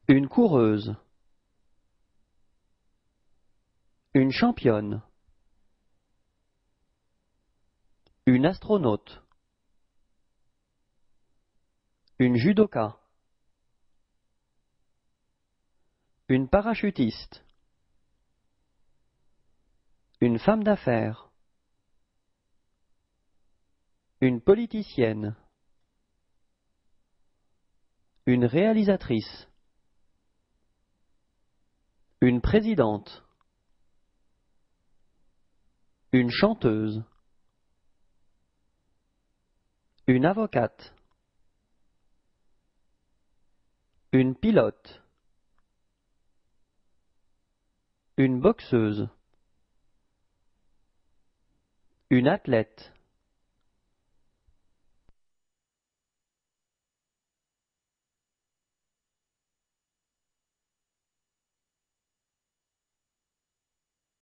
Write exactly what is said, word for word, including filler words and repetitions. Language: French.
Une coureuse. Une championne. Une astronaute. Une judoka. Une parachutiste. Une femme d'affaires. Une politicienne. Une réalisatrice. Une présidente. Une chanteuse. Une avocate. Une pilote. Une boxeuse. Une athlète.